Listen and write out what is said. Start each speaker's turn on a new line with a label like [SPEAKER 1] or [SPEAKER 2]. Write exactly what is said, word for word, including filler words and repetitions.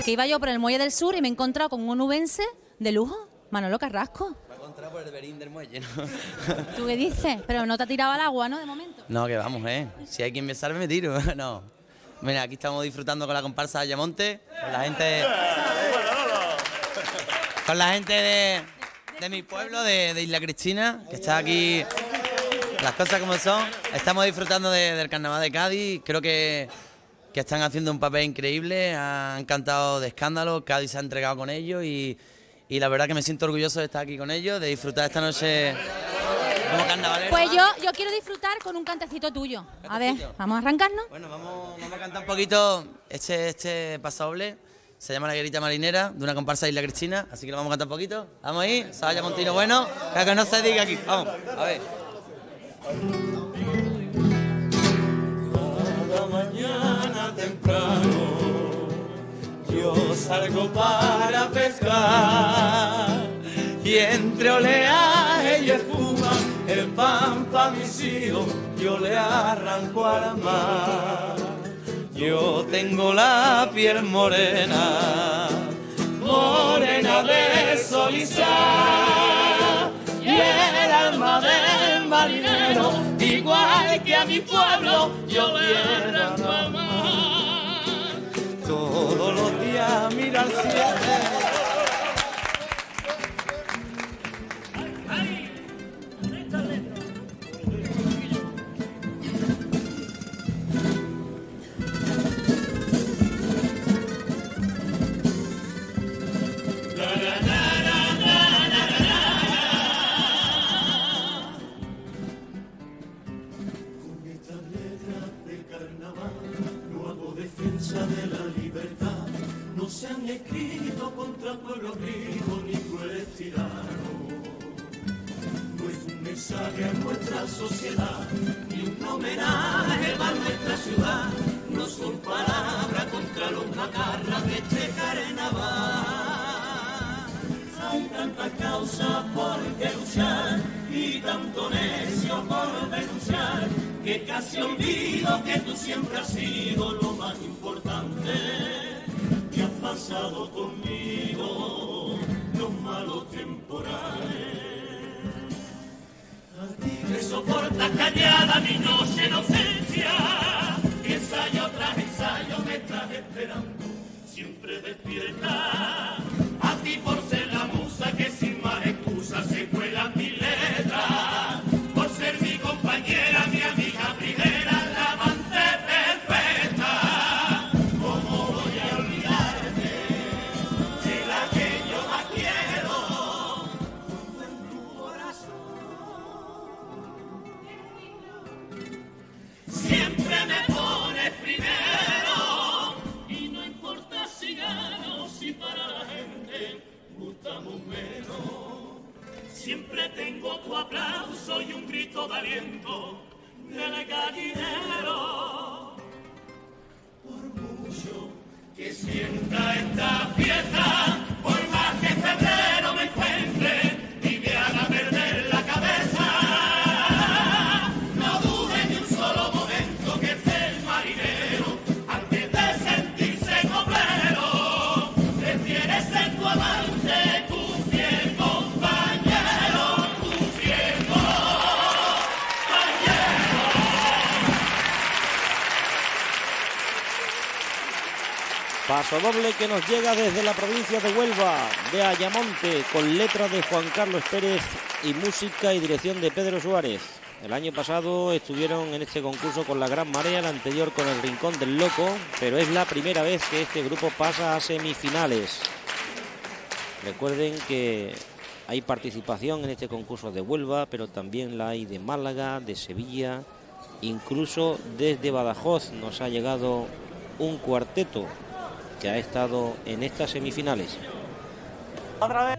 [SPEAKER 1] que iba yo por el muelle del sur y me he encontrado con un onubense de lujo, Manolo Carrasco.
[SPEAKER 2] Me he encontrado por el berín del muelle, ¿no?
[SPEAKER 1] ¿Tú qué dices? Pero no te ha tirado al agua, ¿no? De momento.
[SPEAKER 2] No, que vamos, ¿eh? Si hay quien me salve, me tiro. No. Mira, aquí estamos disfrutando con la comparsa de Ayamonte, con la gente... Con la gente de, de mi pueblo, de, de Isla Cristina, que está aquí... Las cosas como son. Estamos disfrutando de, del carnaval de Cádiz. Creo que, que están haciendo un papel increíble. Han cantado de escándalo. Cádiz se ha entregado con ellos. Y, y la verdad que me siento orgulloso de estar aquí con ellos, de disfrutar esta noche como carnavalero.
[SPEAKER 1] Pues yo, yo quiero disfrutar con un cantecito tuyo. A ver, ¿vamos a arrancarnos?
[SPEAKER 2] Bueno, vamos, vamos a cantar un poquito este, este pasodoble. Se llama La Guerrita Marinera, de una comparsa de Isla Cristina. Así que lo vamos a cantar un poquito. Vamos ahí. Saya Montino, bueno. Que no se diga aquí. Vamos, a ver.
[SPEAKER 3] Cada mañana temprano yo salgo para pescar y entre oleaje y espuma el pan pa' mis hijos yo le arranco al mar. Yo tengo la piel morena, morena de sol y sal, y el alma del marinero, igual que a mi pueblo, yo le arranco al mar. Todos los días mira al cielo. De la libertad no se han escrito contra pueblos ricos ni crueles tiranos. No es un mensaje a nuestra sociedad ni un homenaje a nuestra ciudad. No son palabras contra los macarras de este carnaval. Hay tantas causas por que luchar y tanto necio por denunciar que casi olvido que tú siempre has sido lo más importante que has pasado conmigo los malos temporales. A ti que soportas callada mi noche inocencia y ensayo tras ensayo me estás esperando siempre despierta. A ti por ser la musa que sin más excusas se cuelan mis letras, por ser mi compañera, mi amiga primera, la amante perfecta. ¿Cómo voy a olvidarte de la que yo más quiero? Junto en tu corazón siempre me pones primero y no importa si gano, si para la gente gustamos menos. Siempre tengo tu aplauso y un grito de aliento del gallinero. Por mucho que sienta esta fiesta, por más que febrero me encuentre y me haga perder la cabeza, no dude ni un solo momento que esté el marinero antes de sentirse coplero. Prefiere ser tu amante, tu fiel compañero, tu fiel compañero.
[SPEAKER 4] Paso doble que nos llega desde la provincia de Huelva, de Ayamonte, con letra de Juan Carlos Pérez y música y dirección de Pedro Suárez. El año pasado estuvieron en este concurso con la Gran Marea, el anterior con el Rincón del Loco, pero es la primera vez que este grupo pasa a semifinales. Recuerden que hay participación en este concurso de Huelva, pero también la hay de Málaga, de Sevilla, incluso desde Badajoz nos ha llegado un cuarteto que ha estado en estas semifinales.
[SPEAKER 3] Otra vez.